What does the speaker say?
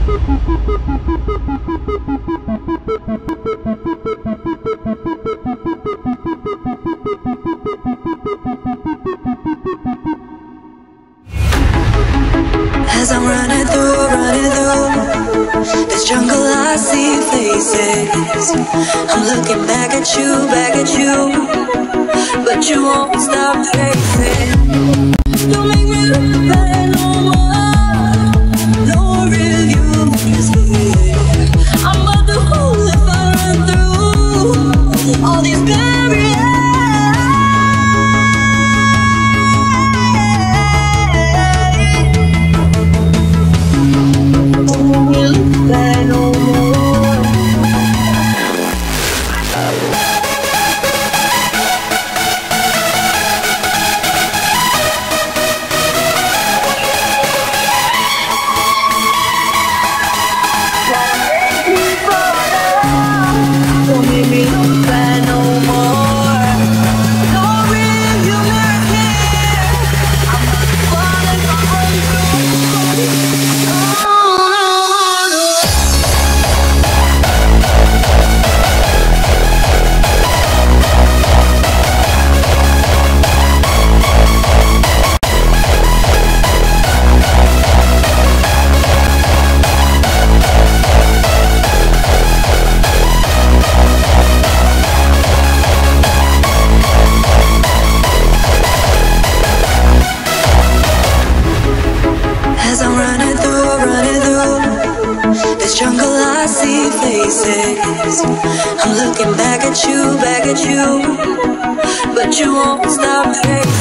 As I'm running through this jungle, I see faces. I'm looking back at you, but you won't stop tracing. Don't make me look back no more. No review is here. I'm about to hold if I run through all these barriers. As I'm running through this jungle, I see faces. I'm looking back at you, but you won't stop tracing.